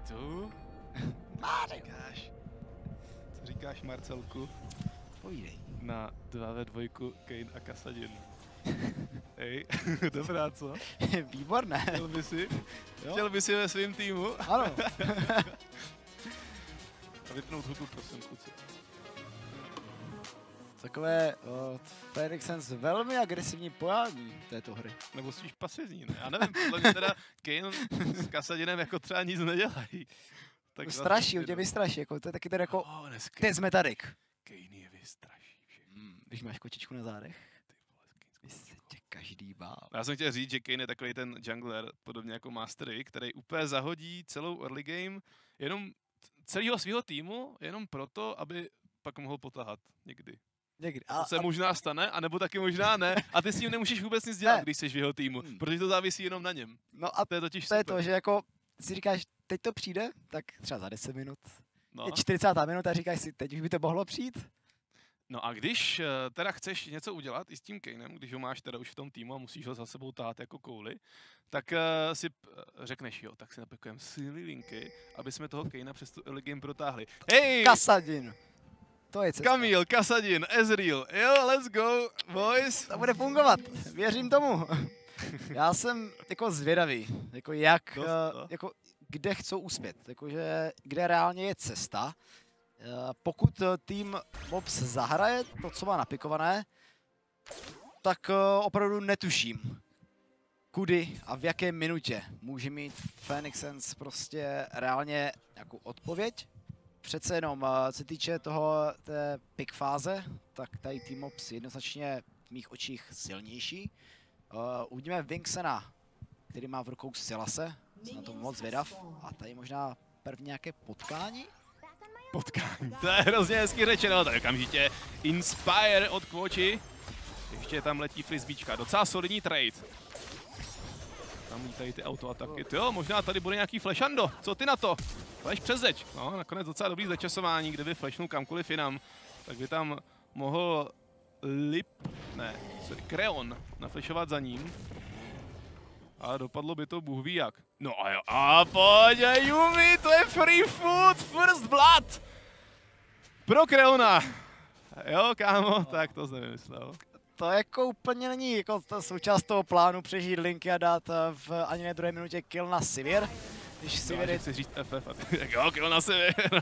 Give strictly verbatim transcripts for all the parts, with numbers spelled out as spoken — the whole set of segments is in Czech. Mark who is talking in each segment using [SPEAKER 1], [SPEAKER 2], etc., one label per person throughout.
[SPEAKER 1] tu.
[SPEAKER 2] Mário.
[SPEAKER 1] Říkáš, co říkáš, Marcelku?
[SPEAKER 2] Povídej.
[SPEAKER 1] Na dva ve dvojku Kayn a Kassadin. Hej, dobrá, co?
[SPEAKER 2] Výborné.
[SPEAKER 1] Chtěl by si?
[SPEAKER 2] Jo?
[SPEAKER 1] Chtěl by si ve svém týmu?
[SPEAKER 2] Ano.
[SPEAKER 1] A vypnout hutu, prosím, kluci.
[SPEAKER 2] Takové uh, Phoenixens velmi agresivní pojání této hry.
[SPEAKER 1] Nebo spíš pasivní, ne? Já nevím, podle mě teda Kayn s Kassadinem jako třeba nic nedělají. Tak
[SPEAKER 2] Straší, tě vystraší, jako to je taky ten jako,
[SPEAKER 1] oh,
[SPEAKER 2] teď jsme tady.
[SPEAKER 1] Kayn je vystraší všechny.
[SPEAKER 2] Hmm, když máš kočičku na zádech, by se tě každý bál.
[SPEAKER 1] Já jsem chtěl říct, že Kayn je takový ten jungler, podobně jako Mastery, který úplně zahodí celou early game, jenom celého svého týmu, jenom proto, aby pak mohl potahat někdy.
[SPEAKER 2] Někdy.
[SPEAKER 1] A,
[SPEAKER 2] A,
[SPEAKER 1] to se
[SPEAKER 2] a,
[SPEAKER 1] možná stane, anebo taky možná ne. A ty s tím nemůžeš vůbec nic dělat,
[SPEAKER 2] Ne.
[SPEAKER 1] když jsi v jeho týmu,
[SPEAKER 2] Hmm.
[SPEAKER 1] protože to závisí jenom na něm.
[SPEAKER 2] no a
[SPEAKER 1] To je totiž
[SPEAKER 2] to je
[SPEAKER 1] super.
[SPEAKER 2] to, že jako si říkáš, teď to přijde, tak třeba za deset minut.
[SPEAKER 1] No.
[SPEAKER 2] Je čtyřicátá minuta a říkáš si, teď už by to mohlo přijít.
[SPEAKER 1] no a když eh, teda chceš něco udělat i s tím Kaynem, když ho máš teda už v tom týmu a musíš ho za sebou tát jako kouli, tak uh, si uh, řekneš, jo, tak si napakujeme silný linky, aby jsme toho Kayna přes tu early game protáhli. Hej!
[SPEAKER 2] Kassadin. To je cesta.
[SPEAKER 1] Kamil, Kassadin, Ezreal, jo, let's go, boys.
[SPEAKER 2] To bude fungovat, věřím tomu. Já jsem jako zvědavý, jako jak,
[SPEAKER 1] Dost,
[SPEAKER 2] eh,
[SPEAKER 1] no.
[SPEAKER 2] jako kde chcou uspět, jakože kde reálně je cesta. Eh, Pokud eh, tým Mobs zahraje to, co má napikované, tak eh, opravdu netuším, kudy a v jaké minutě může mít Phoenixens prostě reálně nějakou odpověď. Přece jenom, eh, co se týče toho té pick fáze, tak tady tým Mobs jednoznačně v mých očích silnější. Uh, uvidíme Vinksena, který má v rukou Sylase, jsem na to moc zvědav. A tady možná první nějaké potkání?
[SPEAKER 1] Potkání, to je hrozně hezky řečeno, tak okamžitě Inspire od Kvoči. Ještě tam letí frisbíčka, docela solidní trade. Tam lítají ty autoataky, jo, možná tady bude nějaký flashando, co ty na to? Flash přes zeď, no nakonec docela dobrý začasování, kdyby flashnul kamkoliv jinam, tak by tam mohl Lip, ne, sorry, Kreon naflashovat za ním. A dopadlo by to bůh ví jak. No a jo, a pojď Yumi, to je free food, first blood! Pro Kreona. Jo, kámo, tak to jsem vymyslel.
[SPEAKER 2] To jako úplně není jako ta součást toho plánu přežít linky a dát eh, v ani ne druhé minutě kill na Sivir. Když Sivir je...
[SPEAKER 1] chci říct F F a ty, tak jo, kill na Sivir.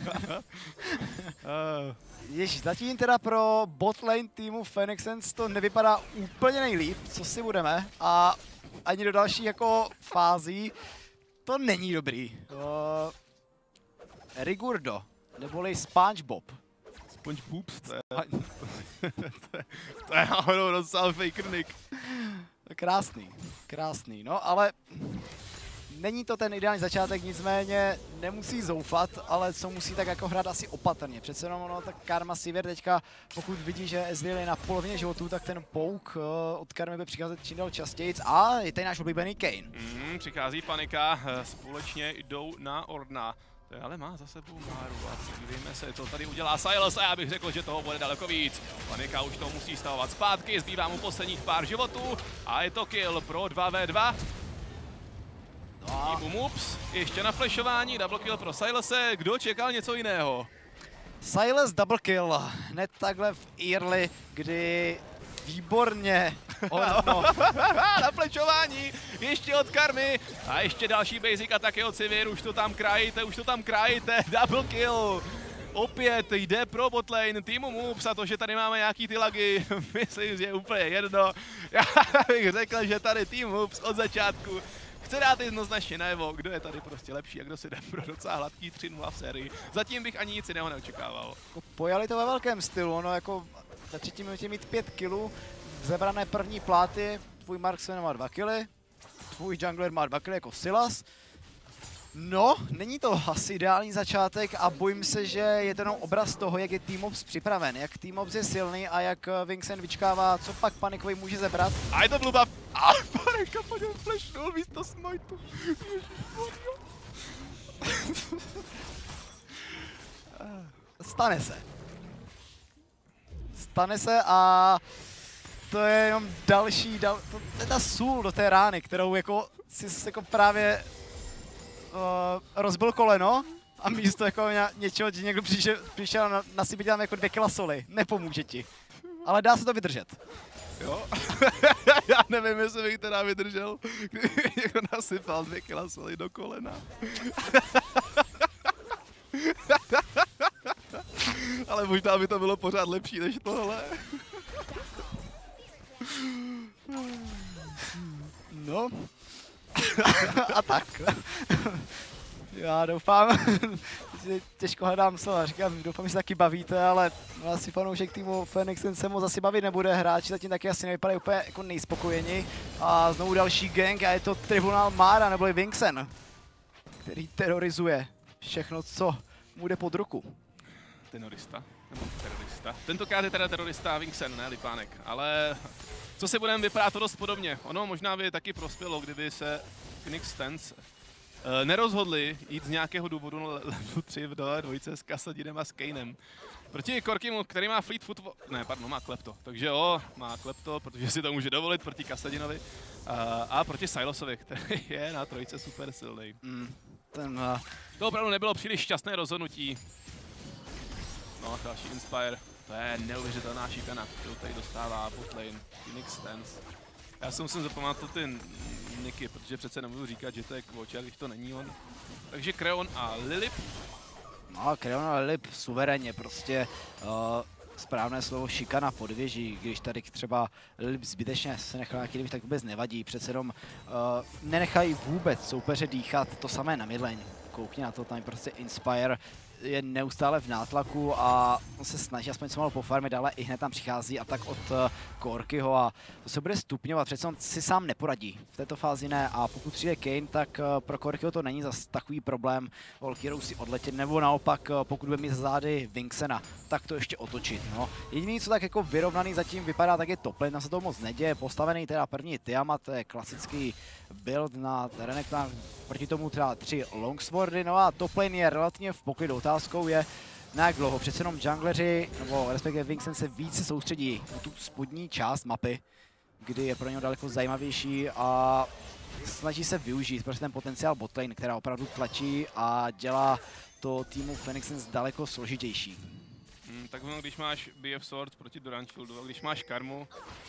[SPEAKER 2] Jež zatím teda pro botlane týmu Phoenixens to nevypadá úplně nejlíp, co si budeme. A ani do dalších jako fází to není dobrý. Uh, Rigurdo, neboli SpongeBob.
[SPEAKER 1] SpongeBob, to je, to je, to je náhodou docela faker nick.
[SPEAKER 2] Krásný, krásný, no ale není to ten ideální začátek, nicméně nemusí zoufat, ale co musí tak jako hrát asi opatrně. Přece jenom ono, tak Karma Sivir teďka, pokud vidí, že Ezreal je na polovině životů, tak ten pouk uh, od Karmy bude přicházet čím dál častěji. A je tady náš oblíbený Kayn.
[SPEAKER 1] Mm, přichází panika, společně jdou na Ordna. To je, ale má za sebou Máru a dívejme se, co tady udělá Sylas a já bych řekl, že toho bude daleko víc. Panika už to musí stavovat zpátky, zbývá mu posledních pár životů a je to kill pro dva ve dva.
[SPEAKER 2] No a
[SPEAKER 1] Týmu Moobs, ještě na flashování, double kill pro Sylase, kdo čekal něco jiného?
[SPEAKER 2] Sylas double kill, hned takhle v early, kdy výborně ono.
[SPEAKER 1] Na flashování, ještě od Karmy a ještě další basic ataky od Sivir, už to tam krájíte, už to tam krájíte, double kill. Opět jde pro botlane týmu Moobs a to, že tady máme nějaký ty lagy, myslím, že je úplně jedno. Já bych řekl, že tady tým Moobs od začátku chce dát jednoznačně najevo, kdo je tady prostě lepší a kdo si jde pro docela hladký tři nula v sérii. Zatím bych ani nic jiného neočekával.
[SPEAKER 2] Pojali to ve velkém stylu, ono jako ve třetí minutě mít pět killů, zebrané první pláty, tvůj Marksman má dva killy, tvůj jungler má dva killy jako Sylas. No, není to asi ideální začátek a bojím se, že je to jenom obraz toho, jak je Team Ops připraven, jak Team Ops je silný a jak Vincent vyčkává, co pak Panikovi může zebrat.
[SPEAKER 1] A je to blue buff. A Panika po něm flashnul místo smajtu.
[SPEAKER 2] Stane se. Stane se a to je jenom další, dal, to, to je ta sůl do té rány, kterou jako si jako právě rozbil koleno a místo jako ně- něčeho, že někdo přišel, přišel na, nasypit tam jako dvě kila soli. Nepomůže ti. Ale dá se to vydržet.
[SPEAKER 1] Jo? Já nevím, jestli bych teda vydržel, kdyby někdo nasypal dvě kila soli do kolena. Ale možná by to bylo pořád lepší než tohle.
[SPEAKER 2] No. A tak. Já doufám, že těžko hledám slova, říkám, doufám, že se taky bavíte, ale asi fanoušek týmu Phoenix se moc asi bavit nebude, hráči zatím taky asi nevypadají úplně jako nejspokojeni. A znovu další gang a je to Tribunal Mara neboli Vingsen, který terorizuje všechno, co mu jde pod ruku.
[SPEAKER 1] Terorista, nebo terorista. Tentokrát je teda terorista Vingsen, ne Lipánek, ale co si budeme, vypadá to dost podobně. Ono možná by taky prospělo, kdyby se Phoenix Stance Uh, nerozhodli jít z nějakého důvodu na level tři v dole dvojce s Kassadinem a s Kainem. Proti Korkimu, který má Fleet Foot, ne, pardon, má Klepto. Takže jo, má Klepto, protože si to může dovolit proti Kassadinovi. Uh, a proti Silosovi, který je na trojce super silný.
[SPEAKER 2] Mm, ten, uh...
[SPEAKER 1] To opravdu nebylo příliš šťastné rozhodnutí. No, další Inspire. To je neuvěřitelná šikana, kterou tady dostává botlane Phoenix Stance. Já si musím zapamatovat ty niky, protože přece nemůžu říkat, že to je Kvoča, když to není on. Takže Kreon a Lilip.
[SPEAKER 2] No, Kreon a Lilip suverénně, prostě uh, správné slovo šikana podvěží, když tady třeba Lilip zbytečně se nechal nějaký damage, tak vůbec nevadí, přece jenom uh, nenechají vůbec soupeře dýchat, to samé na midlane. Koukni na to, tam prostě Inspire je neustále v nátlaku a on se snaží aspoň co malo pofarmit, ale i hned tam přichází atak od uh, Korkyho a to se bude stupňovat, přece on si sám neporadí, v této fázi ne a pokud přijde Kayn, tak uh, pro Korkyho to není zas takový problém Valkyrou si odletět, nebo naopak uh, pokud bude mít za zády Vingsena, tak to ještě otočit. No. Jediný, co tak jako vyrovnaný zatím vypadá, tak je toplane, tam se to moc neděje, postavený teda první Tiamat, to je klasický build na Renekton, proti tomu teda tři Longswordy, no a toplane je relativně v poklidu. Otázkou je, na jak dlouho, přece jenom jungleři, nebo respektive Vingsen se více soustředí na tu spodní část mapy, kdy je pro něho daleko zajímavější a snaží se využít prostě ten potenciál botlane, která opravdu tlačí a dělá to týmu Phoenix daleko složitější.
[SPEAKER 1] Hmm, tak ono, když máš B F Sword proti Duranfieldu a když máš karmu,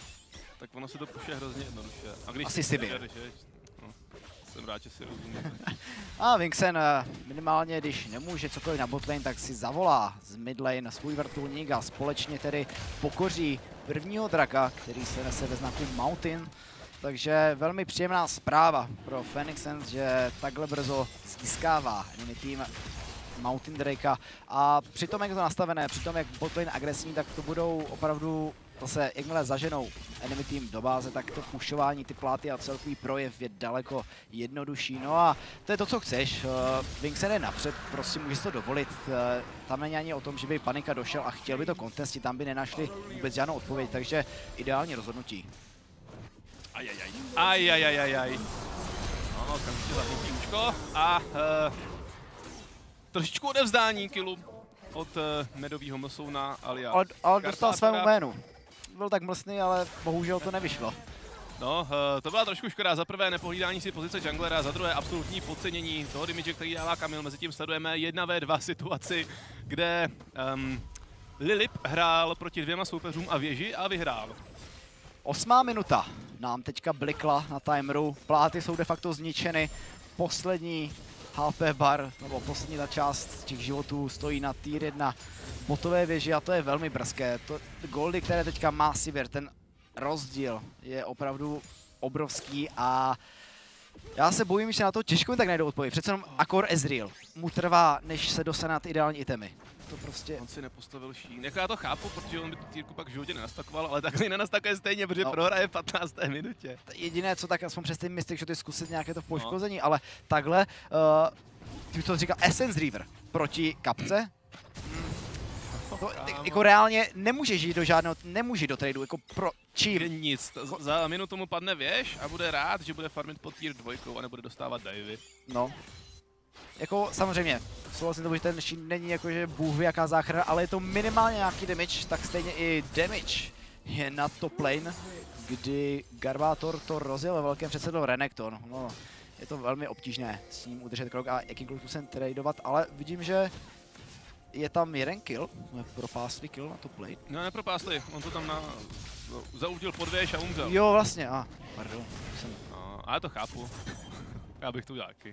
[SPEAKER 1] tak ono se to puše hrozně jednoduše. A když
[SPEAKER 2] asi si byl.
[SPEAKER 1] No, jsem rád, že si rozumím.
[SPEAKER 2] A Vingsen minimálně, když nemůže cokoliv na botlane, tak si zavolá z midlane na svůj vrtulník a společně tedy pokoří prvního draka, který se nese ve znaku Mountain. Takže velmi příjemná zpráva pro Phoenix Suns, že takhle brzo získává enemy tým Mountain Drakea. A přitom, jak je to nastavené, přitom jak botlane agresivní, tak to budou opravdu zase, jakmile zaženou enemy tým do báze, tak to pušování, ty pláty a celkový projev je daleko jednodušší. No a to je to, co chceš. Uh, Vingsen je napřed, prostě může si to dovolit. Uh, tam není ani o tom, že by Panika došel a chtěl by to contestit, tam by nenašli vůbec žádnou odpověď, takže ideální rozhodnutí.
[SPEAKER 1] Ajajaj, ajajajajaj. Ano, okamžitě zapnutí účko a uh, trošičku odevzdání killu od uh, medovýho mlsouna alias.
[SPEAKER 2] Ale, ale dostal svému jménu. Byl tak mlsný, ale bohužel to nevyšlo.
[SPEAKER 1] No, uh, to byla trošku škoda. Za prvé nepohlídání si pozice junglera, za druhé absolutní podcenění toho damage, který dává Kamil. Mezitím sledujeme jedna ve dva situaci, kde um, Lilip hrál proti dvěma soupeřům a věži a vyhrál.
[SPEAKER 2] Osmá minuta nám teďka blikla na timeru. Pláty jsou de facto zničeny. Poslední H P bar, nebo poslední ta část těch životů stojí na tier jedna botové věži a to je velmi brzké. To goldy, které teďka má Sivir, ten rozdíl je opravdu obrovský a já se bojím, že na to těžko tak najdou odpověď. Přece jenom Akor Ezreal mu trvá, než se dostane na ty ideální itemy. To prostě...
[SPEAKER 1] On si nepostavil šín. Jako já to chápu, protože on by tu týrku pak v životě nenastakoval, ale takhle nenastakuje stejně, protože no. Prohraje v patnácté minutě.
[SPEAKER 2] Jediné, co tak aspoň přes ty mystic, že ty zkusit nějaké to poškození, no. Ale takhle, uh, ty to říkal Essence Reaver proti kapce. To, jako reálně nemůže žít do žádného, nemůže do tradu, jako pro čím?
[SPEAKER 1] Nic, za minutu mu padne věž a bude rád, že bude farmit pod tier dvojkou a nebude dostávat divey.
[SPEAKER 2] No. Jako samozřejmě, souhlasím tomu, že ten Shin není jakože bůh ví jaká záchrana, ale je to minimálně nějaký damage, tak stejně i damage je na top lane, kdy Garbator to rozjel ve velkém přece do Renekton. No, je to velmi obtížné s ním udržet krok a jakýmkoliv způsobem tradovat, ale vidím, že je tam jeden kill, propásli kill na to play.
[SPEAKER 1] No nepropásli, on to tam na... zautil podvěž a umřel.
[SPEAKER 2] Jo, vlastně, a ah, pardon. Jsem...
[SPEAKER 1] No, ale to chápu. Já bych to udělal taky.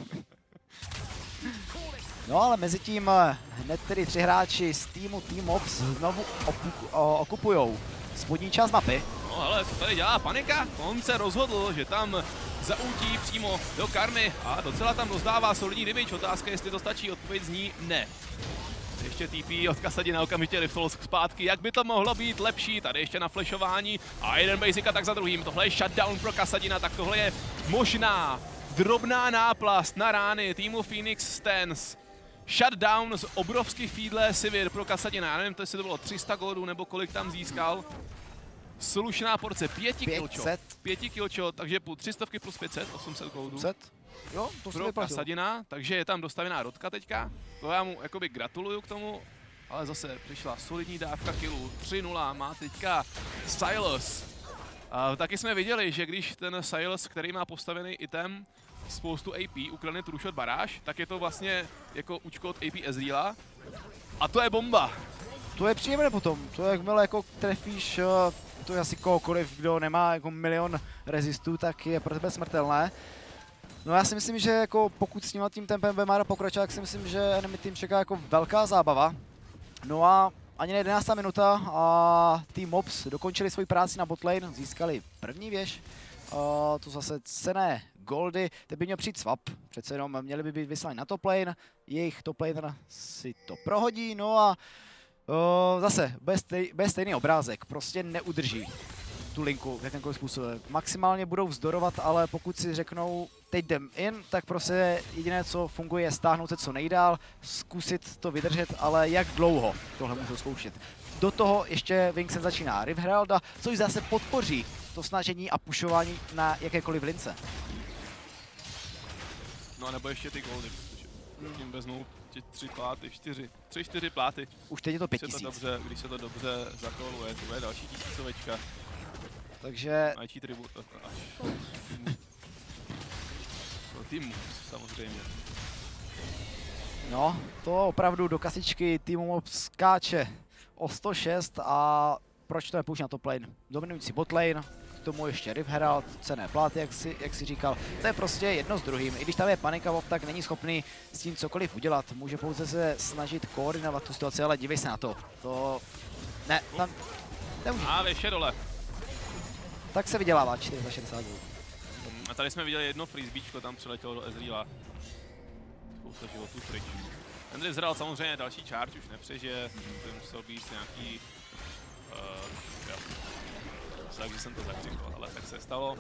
[SPEAKER 2] No ale mezi tím hned tedy tři hráči z týmu Team Ops znovu okupujou spodní část mapy.
[SPEAKER 1] No ale co tady dělá panika? On se rozhodl, že tam zaútí přímo do karmy a docela tam rozdává solidní damage. Otázka, jestli to stačí, odpověď zní ne. Ještě T P od Kasadina okamžitě Riffles zpátky, jak by to mohlo být lepší, tady ještě na flashování a jeden basic tak za druhým, tohle je shutdown pro Kasadina, tak tohle je možná drobná náplast na rány týmu Phoenix Stance. Shutdown z obrovský feedle Sivir pro Kasadina, já nevím, jestli to bylo tři sta goldů nebo kolik tam získal. Slušná porce, pěti killshot, pěti killshot, takže půl tři stovky plus pět set, osm set goldů.
[SPEAKER 2] Jo, to
[SPEAKER 1] pro Kasadina, takže je tam dostavená rodka teďka. To já mu jakoby gratuluju k tomu, ale zase přišla solidní dávka killů, tři nula, má teďka Sylas. A taky jsme viděli, že když ten Sylas, který má postavený item, spoustu A P, ukradne trushot baráž, tak je to vlastně jako účko od A P Ezreala. A to je bomba.
[SPEAKER 2] To je příjemné potom, to je jakmile jako trefíš, to je asi kohokoliv, kdo nemá jako milion rezistů, tak je pro tebe smrtelné. No já si myslím, že jako pokud s tím tempem bude Mara pokračovat, tak si myslím, že enemy team čeká jako velká zábava. No a ani ne jedenáctá minuta a Team Ops dokončili svoji práci na botlane, získali první věž. Uh, to zase cenné goldy, teď by měl přijít swap, přece jenom měli by být vyslání na top lane, jejich top laner si to prohodí, no a uh, zase bez, stej, bez stejný obrázek, prostě neudrží tu linku jakýmkoliv způsobem. Maximálně budou vzdorovat, ale pokud si řeknou teď jdem in, tak prostě jediné, co funguje, je stáhnout se co nejdál, zkusit to vydržet, ale jak dlouho tohle můžou zkoušet. Do toho ještě Vincent začíná Rift Heralda, což zase podpoří to snažení a pušování na jakékoliv lince.
[SPEAKER 1] No a nebo ještě ty goldy, protože tím vezmou tě tři pláty, čtyři, tři, čtyři pláty.
[SPEAKER 2] Už teď je to pět
[SPEAKER 1] tisíc. Když se to dobře, když se to dobře zakoluje, to je další tisícovečka.
[SPEAKER 2] Takže...
[SPEAKER 1] Najčí tribut, až... No, tým, samozřejmě.
[SPEAKER 2] No, to opravdu do kasičky týmu skáče o sto šest a proč to nepoužít na top lane? Dominující bot lane, k tomu ještě Rift Herald, cenné pláty, jak si, jak si říkal. To je prostě jedno s druhým. I když tam je panika, Bob, tak není schopný s tím cokoliv udělat. Může pouze se snažit koordinovat tu situaci, ale dívej se na to. To... Ne, tam... Nemůže.
[SPEAKER 1] A vyše dole.
[SPEAKER 2] Tak se vydělává čtyři za šedesát.
[SPEAKER 1] A tady jsme viděli jedno freezebíčko, tam přiletělo do Ezreala. Spousta životů pryč. Ten Ezreal samozřejmě další charge už nepřežije, to musel být nějaký... Uh, jo. Takže jsem to zakřikl, ale tak se stalo.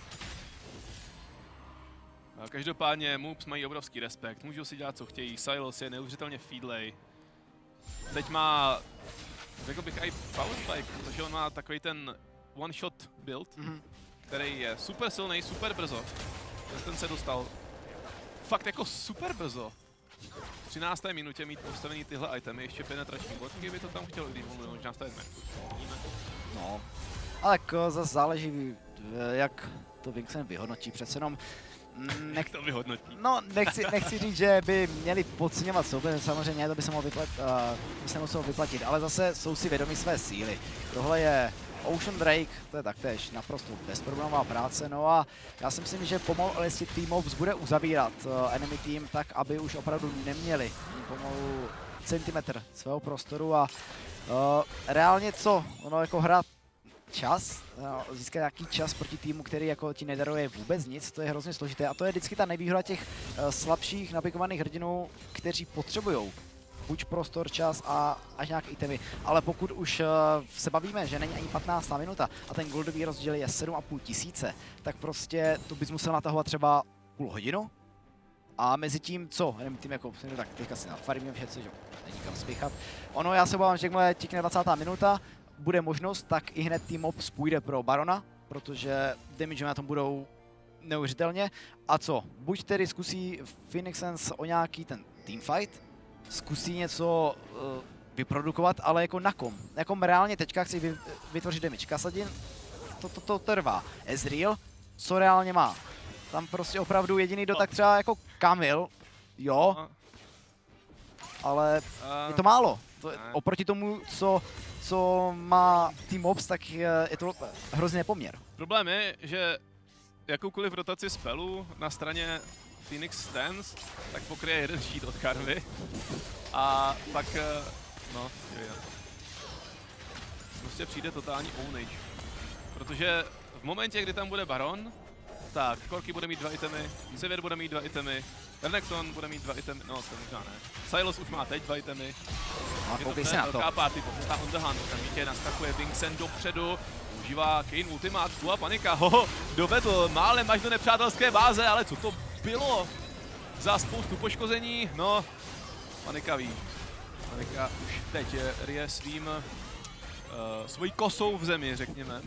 [SPEAKER 1] Každopádně Moobs mají obrovský respekt, můžou si dělat co chtějí, Sylas je neuvěřitelně feedlej. Teď má, řekl bych i power spike, protože on má takový ten one shot build, mm-hmm. který je super silný, super brzo. Ten se dostal fakt jako super brzo. V třinácté minutě mít postavený tyhle itemy, ještě penetrační bodky by to tam chtělo, když mluvil, možná stavíme.
[SPEAKER 2] No, ale zase záleží, jak to Vincent vyhodnotí, přece jenom...
[SPEAKER 1] Nech... to vyhodnotí.
[SPEAKER 2] No, nechci, nechci říct, že by měli podceňovat soupeře, samozřejmě to by se mohlo vyplat, uh, by se muselo vyplatit, ale zase jsou si vědomí své síly. Tohle je Ocean Drake, to je taktéž naprosto bezproblémová práce, no a já si myslím, že pomalu ale jestli Team Ops bude uzavírat uh, enemy team tak, aby už opravdu neměli pomalu centimetr svého prostoru a uh, reálně co, ono jako hrát čas, uh, získat nějaký čas proti týmu, který jako ti nedaruje vůbec nic, to je hrozně složité a to je vždycky ta nevýhoda těch uh, slabších napikovaných hrdinů, kteří potřebují buď prostor, čas a až nějak itemy. Ale pokud už uh, se bavíme, že není ani patnáctá minuta a ten goldový rozdíl je sedm a půl tisíce, tak prostě to bys musel natahovat třeba půl hodinu. A mezi tím, co? Nevím, tím jako, tak teďka si nafarmím všetci, že není kam spěchat. Ono, já se obávám, že jakmile tikne dvacátá minuta, bude možnost, tak i hned Team Ops půjde pro Barona, protože damage na tom budou neuvěřitelně. A co? Buď tedy zkusí Phoenix Suns o nějaký ten teamfight, zkusí něco uh, vyprodukovat, ale jako na kom. Jako reálně teďka chci vy, vytvořit damage. Kasadin, to, to, to trvá. Ezreal, co reálně má? Tam prostě opravdu jediný do tak třeba jako Kamil, jo,
[SPEAKER 1] No,
[SPEAKER 2] ale
[SPEAKER 1] a-
[SPEAKER 2] je to málo. To, je-
[SPEAKER 1] Ne.
[SPEAKER 2] oproti tomu, co, co má Team Mobs, tak je, je to hrozný nepoměr.
[SPEAKER 1] Problém je, že jakoukoliv rotaci spelu na straně Phoenix Stance, tak pokryje jeden štít od Karvy. A pak, eh, no, je, prostě přijde totální ownage. Protože v momentě, kdy tam bude Baron, tak Corki bude mít dva itemy, Sivir bude mít dva itemy, Renekton bude mít dva itemy, no to možná ne. Sylas už má teď dva itemy.
[SPEAKER 2] A
[SPEAKER 1] Je
[SPEAKER 2] koukej
[SPEAKER 1] to
[SPEAKER 2] se na to.
[SPEAKER 1] velká party, pokud on the hunt, okamžitě naskakuje Vincent dopředu, užívá Kane ultimátku a panika, ho, dovedl málem až do nepřátelské báze, ale co to bylo za spoustu poškození, no, panika ví. Panika už teď ryje svým, uh, svojí kosou v zemi, řekněme,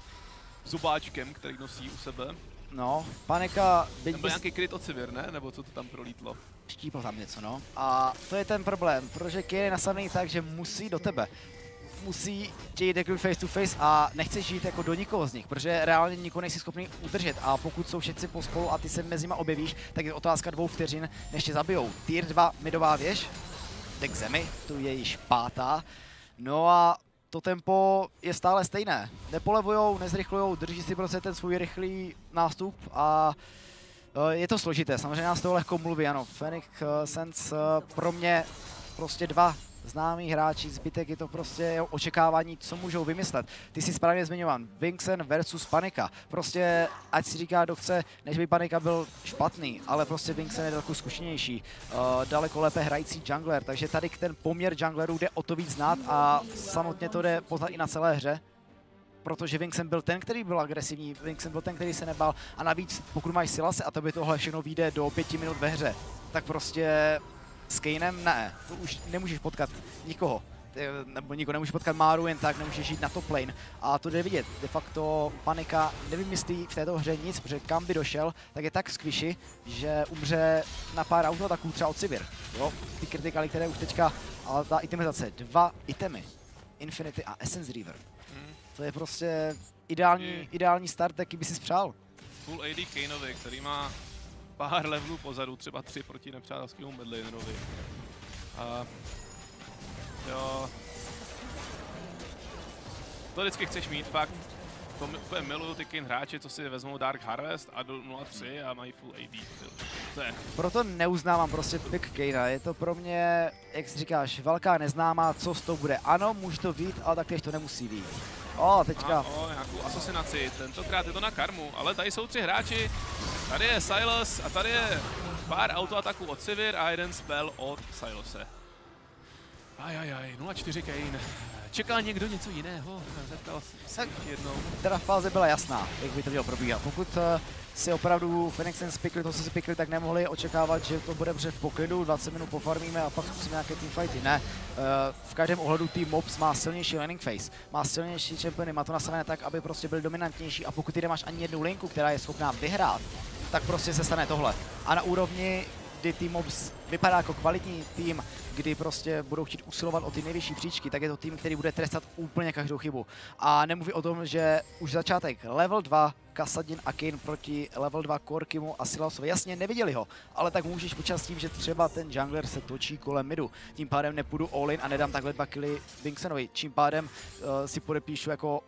[SPEAKER 1] zubáčkem, který nosí u sebe.
[SPEAKER 2] No, Panika, byť
[SPEAKER 1] Ten byl
[SPEAKER 2] bys
[SPEAKER 1] nějaký kryt od Sivir, ne? Nebo co to tam prolítlo?
[SPEAKER 2] štípl tam něco, no. A to je ten problém, protože Kane je nastavený tak, že musí do tebe. Musí tě jít jako face to face a nechceš jít jako do nikoho z nich, protože reálně nikoho nejsi schopný udržet a pokud jsou všetci pospolu a ty se mezi nimi objevíš, tak je otázka dvou vteřin, než tě zabijou. Tier dva midová věž, jde k zemi, tu je již pátá. No a to tempo je stále stejné. Nepolevujou, nezrychlujou, drží si prostě ten svůj rychlý nástup a uh, je to složité. Samozřejmě nás toho lehko mluví, ano. Phoenix uh, Sense uh, pro mě prostě dva známí hráči, zbytek je to prostě jeho očekávání, co můžou vymyslet. Ty jsi správně zmiňovan, Vixen versus Panika. Prostě, ať si říká, kdo chce, než by Panika byl špatný, ale prostě Vixen je daleko zkušenější, uh, daleko lépe hrající jungler, takže tady ten poměr junglerů jde o to víc znát a samotně to jde poznat i na celé hře. Protože Vixen byl ten, který byl agresivní, Vixen byl ten, který se nebál a navíc, pokud máš Silase a tobě tohle všechno vyjde do pěti minut ve hře, tak prostě s Kanem ne, to už nemůžeš potkat nikoho, nebo nikoho nemůžeš potkat Máru jen tak, nemůžeš jít na top lane a to jde vidět, de facto Panika nevymyslí v této hře nic, protože kam by došel, tak je tak squishy, že umře na pár autoataků třeba od Sivir, jo, ty kritikaly, které už teďka, ale ta itemizace, dva itemy, Infinity a Essence Reaver,
[SPEAKER 1] Hmm.
[SPEAKER 2] to je prostě ideální, ideální start, jaký by si přál.
[SPEAKER 1] Full A D Kaneovi, který má pár levelů pozadu, třeba tři proti nepřátelskému Medlinerovi. A jo, to vždycky chceš mít, fakt. To mi- úplně miluju ty Kane hráče, co si vezmou Dark Harvest a do nula tři a mají full A D. To je,
[SPEAKER 2] Proto neuznávám prostě pick Kanea, je to pro mě, jak si říkáš, velká neznámá, co z toho bude. Ano, může to být, ale taktéž to nemusí být. O, teďka.
[SPEAKER 1] má o nějakou asasinaci, tentokrát je to na karmu, ale tady jsou tři hráči. Tady je Sylas a tady je pár autoataků od Sivir a jeden spell od Silase. Ajajaj, nula čtyři Kane. Čekal někdo něco jiného? Zeptal se ještě jednou.
[SPEAKER 2] Teda fáze byla jasná, jak by to mělo probíhat. Pokud uh, si opravdu Phoenix Suns pikli to, co si pikli, tak nemohli očekávat, že to bude v poklidu, dvacet minut pofarmíme a pak zkusíme nějaké teamfighty. Ne, uh, v každém ohledu Team Mobs má silnější laning phase, má silnější championy, má to nastavené tak, aby prostě byl dominantnější a pokud ty nemáš ani jednu linku, která je schopná vyhrát, tak prostě se stane tohle. A na úrovni, kdy Team Mobs vypadá jako kvalitní tým, kdy prostě budou chtít usilovat o ty nejvyšší příčky, tak je to tým, který bude trestat úplně každou chybu. A nemluví o tom, že už začátek level dva Kassadin a Kane proti level dva Corkimu a Silasovi. Jasně, neviděli ho, ale tak můžeš počítat s tím, že třeba ten jungler se točí kolem midu. Tím pádem nepůjdu all in a nedám takhle dva killy Vixenovi. Tím pádem uh, si podepíšu jako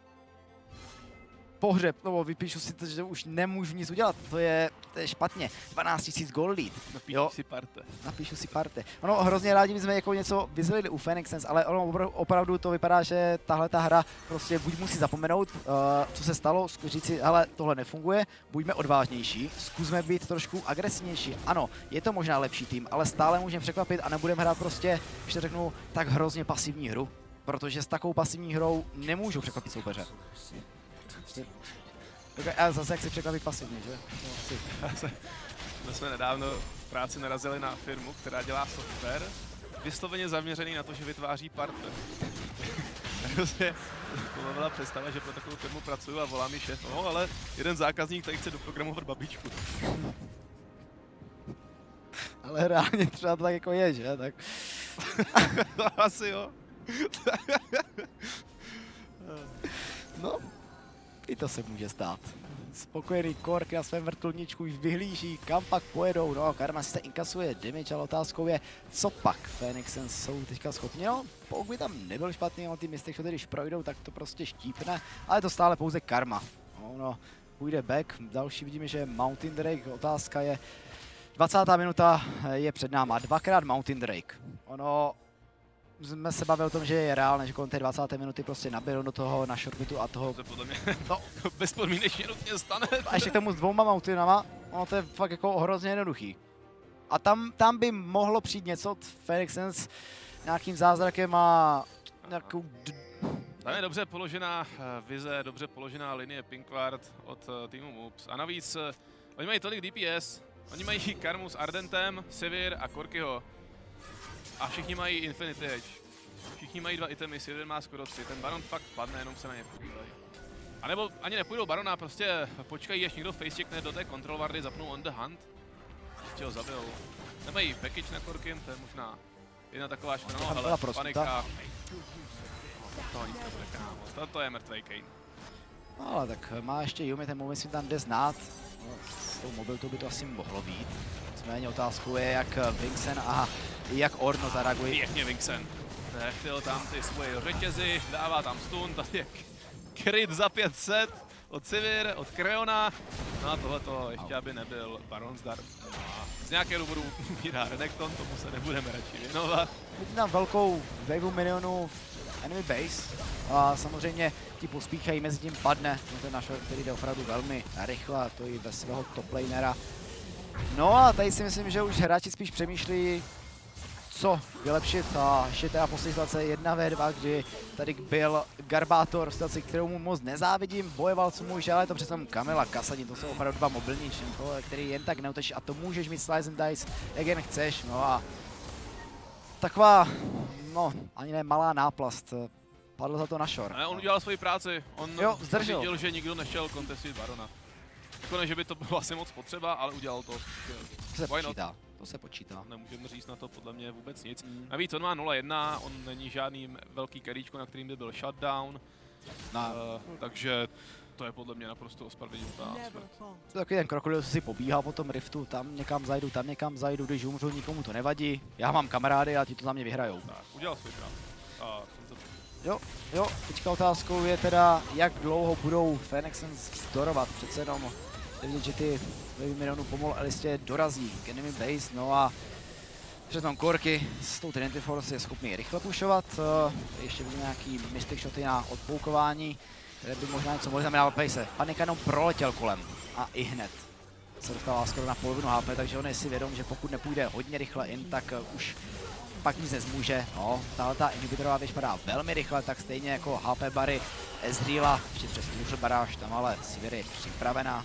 [SPEAKER 2] pohřeb, nebo vypíšu si to, že už nemůžu nic udělat, to je, to je špatně. dvanáct tisíc gold lead,
[SPEAKER 1] Napíšu si parte.
[SPEAKER 2] napíšu si parte. Ono hrozně rádi bychom jako něco vyzvedli u Phoenix Suns, ale ono opra- opravdu to vypadá, že tahle ta hra prostě buď musí zapomenout, uh, co se stalo, říct si, hele, tohle nefunguje, buďme odvážnější, zkusme být trošku agresivnější. Ano, je to možná lepší tým, ale stále můžeme překvapit a nebudeme hrát prostě, když to řeknu, tak hrozně pasivní hru, protože s takovou pasivní hrou nemůžou překvapit soupeře. A zase jak si překvapit pasivně, že? No,
[SPEAKER 1] My jsme nedávno v práci narazili na firmu, která dělá software, vysloveně zaměřený na to, že vytváří partner. Takže to byla představa, že pro takovou firmu pracuju a volá mi šéf, no ale jeden zákazník tady chce doprogramovat babičku.
[SPEAKER 2] ale reálně třeba to tak jako je, že? Tak...
[SPEAKER 1] Asi jo.
[SPEAKER 2] no, i to se může stát. spokojený Kork na svém vrtulníčku už vyhlíží, kam pak pojedou. No, Karma sice inkasuje damage, ale otázkou je, co pak Phoenix Suns jsou teďka schopni. No, pokud by tam nebyl špatný, ale ty Mystic Shoty, když projdou, tak to prostě štípne, ale je to stále pouze Karma. No, no, půjde back, další vidíme, že Mountain Drake, otázka je, dvacátá minuta je před náma, dvakrát Mountain Drake. Ono, jsme se bavili o tom, že je reálné, že kolem té dvacáté minuty prostě naběhnou do toho na shortbitu a toho...
[SPEAKER 1] To podle mě no, bezpodmínečně nutně stane.
[SPEAKER 2] A ještě k tomu s dvouma Mountainama, ono to je fakt jako hrozně jednoduchý. A tam, tam by mohlo přijít něco od Phoenix Suns nějakým zázrakem a nějakou...
[SPEAKER 1] Tam je dobře položená vize, dobře položená linie Pinkward od týmu Moobs. A navíc, oni mají tolik D P S, oni mají Karmu s Ardentem, Sivir a Korkyho. A všichni mají Infinity Edge. Všichni mají dva itemy, jeden má skoro tři. Ten Baron fakt padne, jenom se na ně podívají. A nebo ani nepůjdou Barona, prostě počkají, až někdo facecheckne do té control wardy, zapnou on the hunt. Ještě ho zabijou. Nemají package na Korkin, to je možná jedna taková špina, no hele, panika. To nic nebude, kámo. Toto je mrtvej Kayn.
[SPEAKER 2] No ale tak má ještě Yumi, ten moment si tam jde znát. No, s tou mobilitou by to asi mohlo být. Nicméně otázkou je, jak Vincent a jak Orno zareagují.
[SPEAKER 1] Pěkně Vincent. Nechtěl tam ty svoje řetězy, dává tam stun, tady je crit za pět set od Sivir, od Kreona. No a tohleto ještě aby nebyl Baron zdar. A z nějakého důvodu umírá Renekton, tomu se nebudeme radši věnovat.
[SPEAKER 2] Vidím tam velkou wave minionů v enemy base. A samozřejmě ti pospíchají, mezi tím padne. No ten náš, který jde opravdu velmi rychle, a to i ve svého top lanera. No a tady si myslím, že už hráči spíš přemýšlí, co vylepšit. A ještě teda poslední situace jedna ve dva, kdy tady byl Garbátor, situaci, kterou mu moc nezávidím, bojoval co může, ale je to přece Kamila, Kassadin, to jsou opravdu dva mobilní činko, který jen tak neutečí a to můžeš mít slice and dice, jak jen chceš. No a taková, no ani ne malá náplast, padl za to na shore.
[SPEAKER 1] Ne, on udělal svoji práci, on
[SPEAKER 2] jo, zdržel.
[SPEAKER 1] viděl, že nikdo nešel contestit Barona. Jako ne, že by to bylo asi moc potřeba, ale udělal to.
[SPEAKER 2] To se počítá, to se počítá.
[SPEAKER 1] Nemůžeme říct na to podle mě vůbec nic. Mm. Navíc on má nula jedna, on není žádný velký carryčko, na kterým by byl shutdown. No. Uh, takže to je podle mě naprosto ospravedlnitelná smrt.
[SPEAKER 2] To je takový ten krokodil, co si pobíhá po tom riftu, tam někam zajdu, tam někam zajdu, když umřu, nikomu to nevadí. Já mám kamarády a ti to za mě vyhrajou.
[SPEAKER 1] Tak, udělal svůj práv. A jsem to...
[SPEAKER 2] Jo, jo, teďka otázkou je teda, jak dlouho budou Phoenix Suns vzdorovat. Přece jenom vidět, že ty milionů pomalu Elistě dorazí k enemy base, no a přitom Korky s tou Trinity Force je schopný rychle pušovat. Ještě vidíme nějaký Mystic Shoty na odpoukování, které by možná něco mohli znamenat pace. Panika jenom proletěl kolem a i hned se dostává skoro na polovinu H P, takže on je si vědom, že pokud nepůjde hodně rychle in, tak už pak nic nezmůže. No, tahle ta inhibitorová věž padá velmi rychle, tak stejně jako H P bary Ezreala, ještě přes Tuřl baráž, tam ale Sivir je připravená.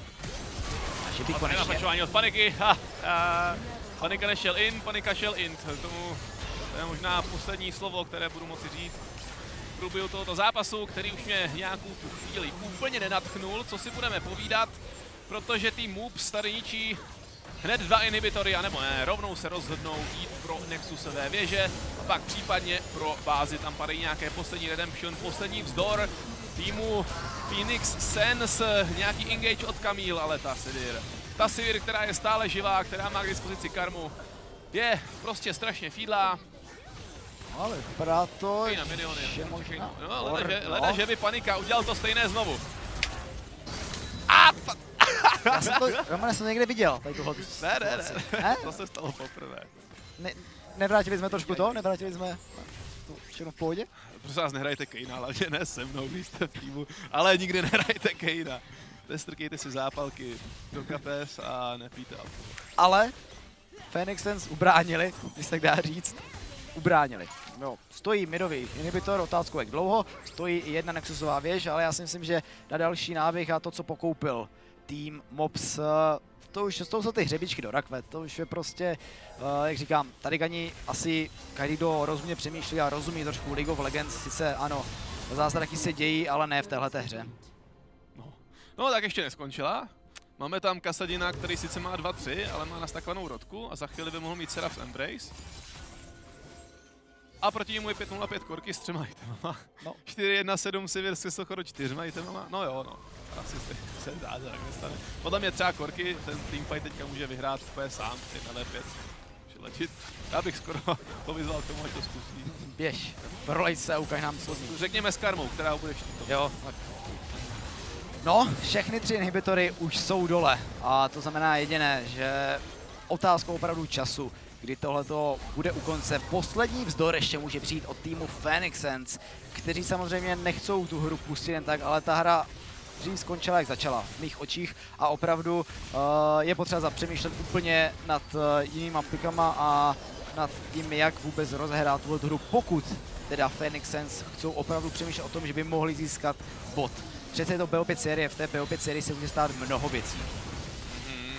[SPEAKER 2] A že by konečně...
[SPEAKER 1] Napačování od paniky, ha, ha, panika nešel in, panika šel in, tomu to je možná poslední slovo, které budu moci říct v průběhu tohoto zápasu, který už mě nějakou tu chvíli úplně nenadchnul, co si budeme povídat, protože tým Moobs tady ničí hned dva inhibitory, anebo ne, rovnou se rozhodnou jít pro Nexusové věže a pak případně pro bázi, tam padají nějaké poslední redemption, poslední vzdor týmu Phoenix Suns, nějaký engage od Camille, ale ta Sivir, ta Sivir, která je stále živá, která má k dispozici karmu, je prostě strašně fídlá.
[SPEAKER 2] Ale vypadá to,
[SPEAKER 1] na miliony,
[SPEAKER 2] že možná...
[SPEAKER 1] No, leda, že, leda, že by panika udělal to stejné znovu.
[SPEAKER 2] A já jsem to, Romane, jsem někde viděl, tady tohle.
[SPEAKER 1] Ne, ne, ne, ne, to se stalo poprvé.
[SPEAKER 2] Ne, nevrátili jsme trošku to? Nevrátili jsme to všechno v pohodě?
[SPEAKER 1] Prosím vás, nehrajte Kayna, hlavně ne se mnou, když jste v týmu, ale nikdy nehrajte Kayna. Nestrkejte si zápalky do kapes a nepijte alkohol.
[SPEAKER 2] Ale Phoenix Suns ubránili, když se tak dá říct, ubránili. No, stojí midový inhibitor, otázku jak dlouho, stojí i jedna Nexusová věž, ale já si myslím, že na další náběh a to, co pokoupil tým Moobs, to už to jsou ty hřebičky do rakve, to už je prostě, jak říkám, tady ani asi každý, kdo rozumně přemýšlí a rozumí trošku League of Legends, sice ano, zázraky se dějí, ale ne v téhleté hře.
[SPEAKER 1] No. no tak ještě neskončila. Máme tam Kassadina, který sice má dva tři, ale má nastakovanou rodku a za chvíli by mohl mít Seraph's Embrace. A proti němu je pět nula pět Korky s třema itemama. No. čtyři jedna sedm Sivir s Sochoro čtyřma itemama. No jo, no. Asi se zázrak nestane. Podle mě třeba Corky ten teamfight teďka může vyhrát úplně sám, jedna na pět. Ležit. Já bych skoro to vyzval k tomu, ať to zkusí.
[SPEAKER 2] Běž, prolej se a ukaž nám co zní.
[SPEAKER 1] Řekněme s karmou, která ho bude štít.
[SPEAKER 2] Jo. No, všechny tři inhibitory už jsou dole a to znamená jediné, že otázkou opravdu času, kdy tohleto bude u konce. Poslední vzdor ještě může přijít od týmu Phoenix Suns, kteří samozřejmě nechcou tu hru pustit jen tak, ale ta hra dřív skončila, jak začala v mých očích a opravdu uh, je potřeba zapřemýšlet úplně nad uh, jinýma pikama a nad tím, jak vůbec rozehrát tuhle hru, pokud teda Phoenix Suns chcou opravdu přemýšlet o tom, že by mohli získat bod. Přece je to B O pět série, v té B O pět sérii se může stát mnoho věcí.
[SPEAKER 1] Mm.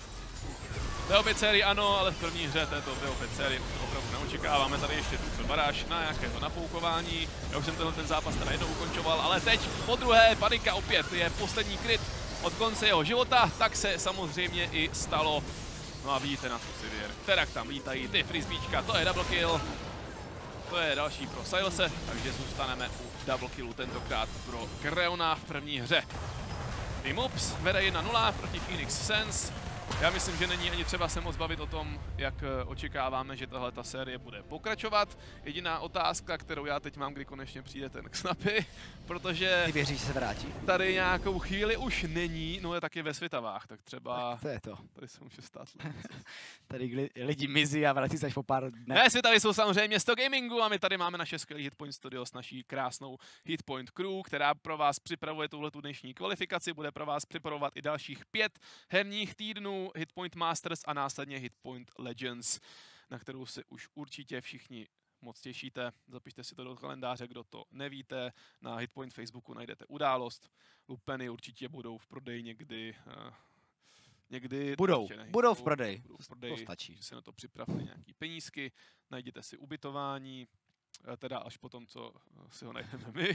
[SPEAKER 1] B O pět série ano, ale v první hře této B O pět série opravdu neočekáváme. Tady ještě tu baráž na nějaké to napoukování. Já už jsem tenhle ten zápas teda jednou ukončoval, ale teď po druhé panika opět je poslední kryt od konce jeho života, tak se samozřejmě i stalo. No a vidíte na tu Sivir, kterak tam lítají ty frisbeečka, to je double kill. To je další pro Silese, takže zůstaneme u double killu tentokrát pro Kreona v první hře. Team Ups vede jedna nula proti Phoenix Suns. Já myslím, že není ani třeba se moc bavit o tom, jak očekáváme, že tahle ta série bude pokračovat. Jediná otázka, kterou já teď mám, kdy konečně přijde ten Xnapy, protože
[SPEAKER 2] Ty věříš, že se vrátí?
[SPEAKER 1] Tady nějakou chvíli už není, no je taky ve Svitavách, tak třeba
[SPEAKER 2] tak to je to.
[SPEAKER 1] Tady se může stát.
[SPEAKER 2] Tady lidi mizí a vrací se až po pár dnech.
[SPEAKER 1] Ne, Svitavy jsou samozřejmě město gamingu a my tady máme naše skvělý Hitpoint Studio s naší krásnou Hitpoint Crew, která pro vás připravuje tuhletu dnešní kvalifikaci, bude pro vás připravovat i dalších pět herních týdnů Hitpoint Masters a následně Hitpoint Legends, na kterou se už určitě všichni moc těšíte. Zapište si to do kalendáře, kdo to nevíte. Na Hitpoint Facebooku najdete událost. Lupeny určitě budou v prodeji někdy. Uh, někdy
[SPEAKER 2] budou,
[SPEAKER 1] ne,
[SPEAKER 2] budou v prodeji.
[SPEAKER 1] Budou v prodeji.
[SPEAKER 2] To stačí.
[SPEAKER 1] Si na to připravte nějaký penízky, najděte si ubytování, teda až potom, co si ho najdeme my.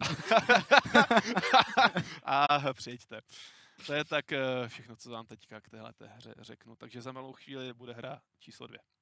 [SPEAKER 1] A přijďte. To je tak všechno, co vám teďka k téhleté hře řeknu. Takže za malou chvíli bude hra číslo dvě.